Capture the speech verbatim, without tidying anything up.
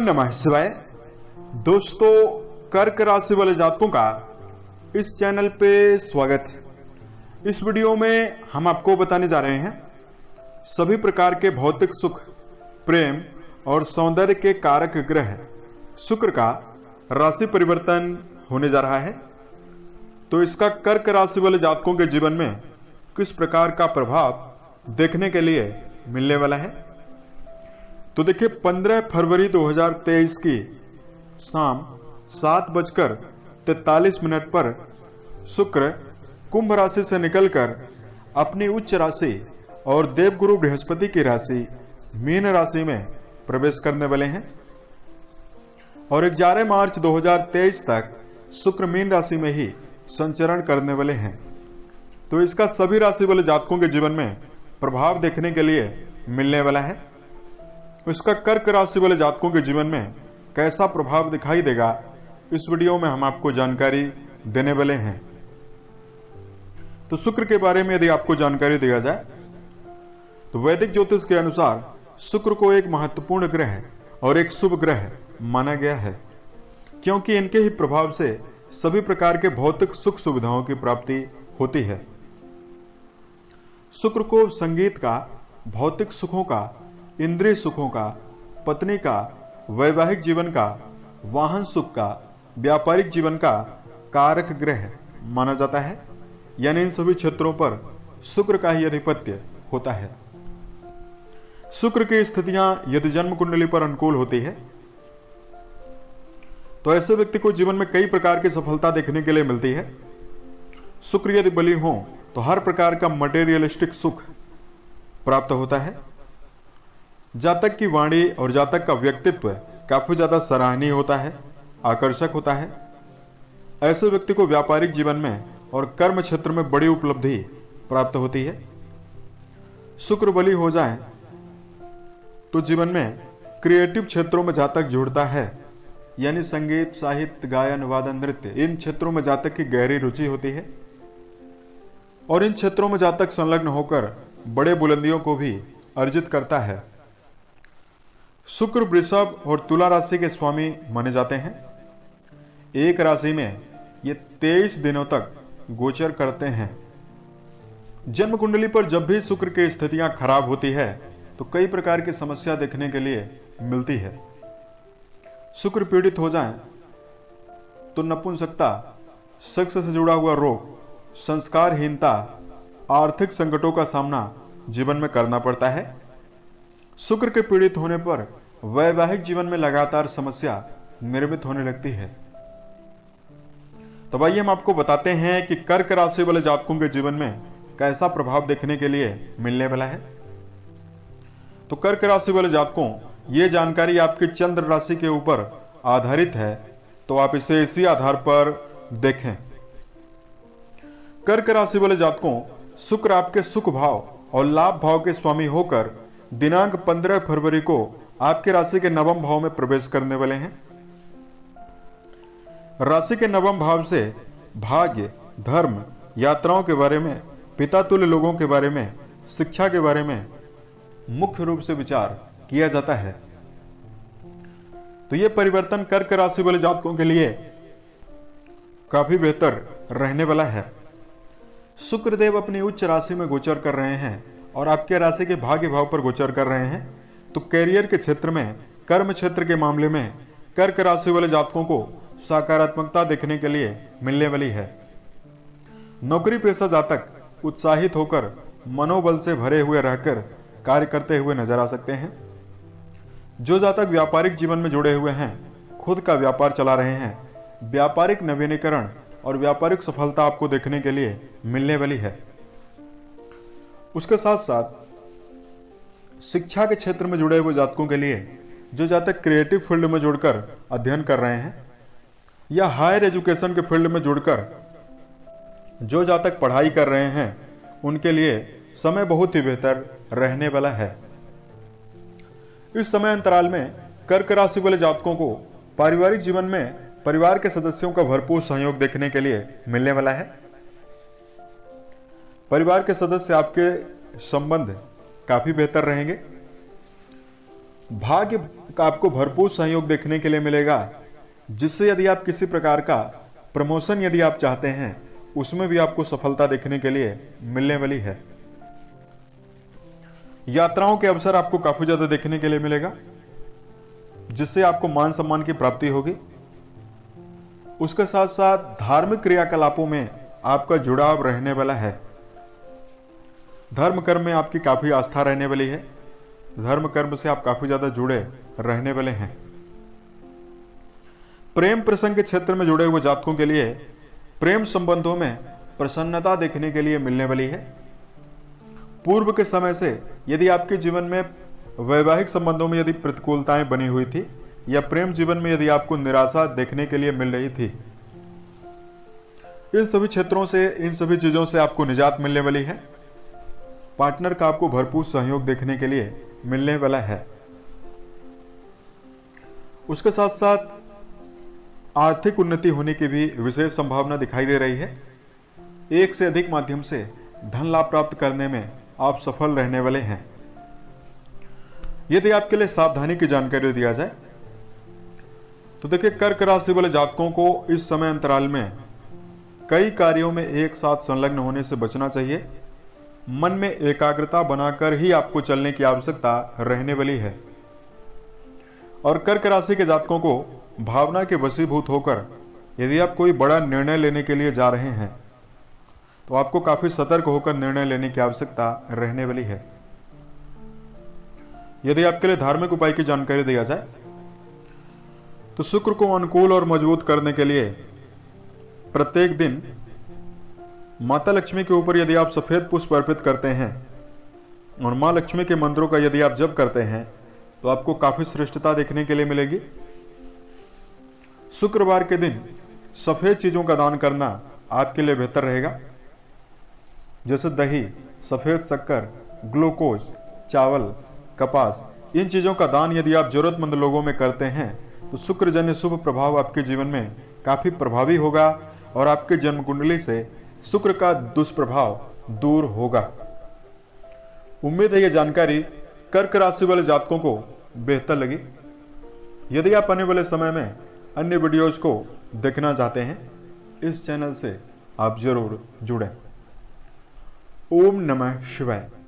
नमः शिवाय। दोस्तों, कर्क राशि वाले जातकों का इस चैनल पे स्वागत है। इस वीडियो में हम आपको बताने जा रहे हैं सभी प्रकार के भौतिक सुख, प्रेम और सौंदर्य के कारक ग्रह शुक्र का राशि परिवर्तन होने जा रहा है। तो इसका कर्क राशि वाले जातकों के जीवन में किस प्रकार का प्रभाव देखने के लिए मिलने वाला है। तो देखिए, पंद्रह फरवरी दो हज़ार तेईस की शाम सात बजकर तैतालीस मिनट पर शुक्र कुंभ राशि से निकलकर अपनी उच्च राशि और देवगुरु बृहस्पति की राशि मीन राशि में प्रवेश करने वाले हैं और ग्यारह मार्च दो हज़ार तेईस तक शुक्र मीन राशि में ही संचरण करने वाले हैं। तो इसका सभी राशि वाले जातकों के जीवन में प्रभाव देखने के लिए मिलने वाला है। इसका कर्क राशि वाले जातकों के जीवन में कैसा प्रभाव दिखाई देगा, इस वीडियो में हम आपको जानकारी देने वाले हैं। तो शुक्र के बारे में यदि आपको जानकारी दिया जाए तो वैदिक ज्योतिष के अनुसार शुक्र को एक महत्वपूर्ण ग्रह और एक शुभ ग्रह माना गया है, क्योंकि इनके ही प्रभाव से सभी प्रकार के भौतिक सुख सुविधाओं की प्राप्ति होती है। शुक्र को संगीत का, भौतिक सुखों का, इंद्रिय सुखों का, पत्नी का, वैवाहिक जीवन का, वाहन सुख का, व्यापारिक जीवन का कारक ग्रह माना जाता है। यानी इन सभी क्षेत्रों पर शुक्र का ही आधिपत्य होता है। शुक्र की स्थितियां यदि जन्म कुंडली पर अनुकूल होती है तो ऐसे व्यक्ति को जीवन में कई प्रकार की सफलता देखने के लिए मिलती है। शुक्र यदि बली हो तो हर प्रकार का मटेरियलिस्टिक सुख प्राप्त होता है। जातक की वाणी और जातक का व्यक्तित्व काफी ज्यादा सराहनीय होता है, आकर्षक होता है। ऐसे व्यक्ति को व्यापारिक जीवन में और कर्म क्षेत्र में बड़ी उपलब्धि प्राप्त होती है। शुक्र बली हो जाए तो जीवन में क्रिएटिव क्षेत्रों में जातक जुड़ता है, यानी संगीत, साहित्य, गायन, वादन, नृत्य, इन क्षेत्रों में जातक की गहरी रुचि होती है और इन क्षेत्रों में जातक संलग्न होकर बड़े बुलंदियों को भी अर्जित करता है। शुक्र वृषभ और तुला राशि के स्वामी माने जाते हैं। एक राशि में ये तेईस दिनों तक गोचर करते हैं। जन्म कुंडली पर जब भी शुक्र की स्थितियां खराब होती है तो कई प्रकार की समस्या देखने के लिए मिलती है। शुक्र पीड़ित हो जाए तो नपुंसकता, सेक्स से जुड़ा हुआ रोग, संस्कारहीनता, आर्थिक संकटों का सामना जीवन में करना पड़ता है। शुक्र के पीड़ित होने पर वैवाहिक जीवन में लगातार समस्या निर्मित होने लगती है। तो आइए हम आपको बताते हैं कि कर्क राशि वाले जातकों के जीवन में कैसा प्रभाव देखने के लिए मिलने वाला है। तो कर्क राशि वाले जातकों, ये जानकारी आपकी चंद्र राशि के ऊपर आधारित है, तो आप इसे इसी आधार पर देखें। कर्क राशि वाले जातकों, शुक्र आपके सुख भाव और लाभ भाव के स्वामी होकर दिनांक पंद्रह फरवरी को आपके राशि के नवम भाव में प्रवेश करने वाले हैं। राशि के नवम भाव से भाग्य, धर्म, यात्राओं के बारे में, पिता तुल्य लोगों के बारे में, शिक्षा के बारे में मुख्य रूप से विचार किया जाता है। तो यह परिवर्तन कर्क राशि वाले जातकों के लिए काफी बेहतर रहने वाला है। शुक्रदेव अपनी उच्च राशि में गोचर कर रहे हैं और आपके राशि के भाग्य भाव पर गोचर कर रहे हैं। तो कैरियर के क्षेत्र में, कर्म क्षेत्र के मामले में कर्क राशि वाले जातकों को सकारात्मकता देखने के लिए मिलने वाली है। नौकरी पेशा जातक उत्साहित होकर मनोबल से भरे हुए रहकर कार्य करते हुए नजर आ सकते हैं। जो जातक व्यापारिक जीवन में जुड़े हुए हैं, खुद का व्यापार चला रहे हैं, व्यापारिक नवीनीकरण और व्यापारिक सफलता आपको देखने के लिए मिलने वाली है। उसके साथ साथ शिक्षा के क्षेत्र में जुड़े हुए जातकों के लिए, जो जातक क्रिएटिव फील्ड में जुड़कर अध्ययन कर रहे हैं या हायर एजुकेशन के फील्ड में जुड़कर जो जातक पढ़ाई कर रहे हैं, उनके लिए समय बहुत ही बेहतर रहने वाला है। इस समय अंतराल में कर्क राशि वाले जातकों को पारिवारिक जीवन में परिवार के सदस्यों का भरपूर सहयोग देखने के लिए मिलने वाला है। परिवार के सदस्य आपके संबंध काफी बेहतर रहेंगे। भाग्य का आपको भरपूर सहयोग देखने के लिए मिलेगा, जिससे यदि आप किसी प्रकार का प्रमोशन यदि आप चाहते हैं उसमें भी आपको सफलता देखने के लिए मिलने वाली है। यात्राओं के अवसर आपको काफी ज्यादा देखने के लिए मिलेगा, जिससे आपको मान सम्मान की प्राप्ति होगी। उसके साथ साथ धार्मिक क्रियाकलापों में आपका जुड़ाव रहने वाला है। धर्म कर्म में आपकी काफी आस्था रहने वाली है। धर्म कर्म से आप काफी ज्यादा जुड़े रहने वाले हैं। प्रेम प्रसंग के क्षेत्र में जुड़े हुए जातकों के लिए प्रेम संबंधों में प्रसन्नता देखने के लिए मिलने वाली है। पूर्व के समय से यदि आपके जीवन में वैवाहिक संबंधों में यदि प्रतिकूलताएं बनी हुई थी या प्रेम जीवन में यदि आपको निराशा देखने के लिए मिल रही थी, इन सभी क्षेत्रों से, इन सभी चीजों से आपको निजात मिलने वाली है। पार्टनर का आपको भरपूर सहयोग देखने के लिए मिलने वाला है। उसके साथ साथ आर्थिक उन्नति होने की भी विशेष संभावना दिखाई दे रही है। एक से अधिक माध्यम से धन लाभ प्राप्त करने में आप सफल रहने वाले हैं। यदि आपके लिए सावधानी की जानकारी दिया जाए तो देखिए, कर्क राशि वाले जातकों को इस समय अंतराल में कई कार्यों में एक साथ संलग्न होने से बचना चाहिए। मन में एकाग्रता बनाकर ही आपको चलने की आवश्यकता रहने वाली है। और कर्क राशि के जातकों को भावना के वशीभूत होकर यदि आप कोई बड़ा निर्णय लेने के लिए जा रहे हैं तो आपको काफी सतर्क होकर निर्णय लेने की आवश्यकता रहने वाली है। यदि आपके लिए धार्मिक उपाय की जानकारी दिया जाए तो शुक्र को अनुकूल और मजबूत करने के लिए प्रत्येक दिन माता लक्ष्मी के ऊपर यदि आप सफेद पुष्प अर्पित करते हैं और मां लक्ष्मी के मंत्रों का यदि आप जप करते हैं तो आपको काफी श्रेष्ठता देखने के लिए मिलेगी। शुक्रवार के दिन सफेद चीजों का दान करना आपके लिए बेहतर रहेगा, जैसे दही, सफेद शक्कर, ग्लूकोज, चावल, कपास। इन चीजों का दान यदि आप जरूरतमंद लोगों में करते हैं तो शुक्रजन्य शुभ प्रभाव आपके जीवन में काफी प्रभावी होगा और आपके जन्म कुंडली से शुक्र का दुष्प्रभाव दूर होगा। उम्मीद है यह जानकारी कर्क राशि वाले जातकों को बेहतर लगी। यदि आप आने वाले समय में अन्य वीडियोज को देखना चाहते हैं, इस चैनल से आप जरूर जुड़ें। ओम नमः शिवाय।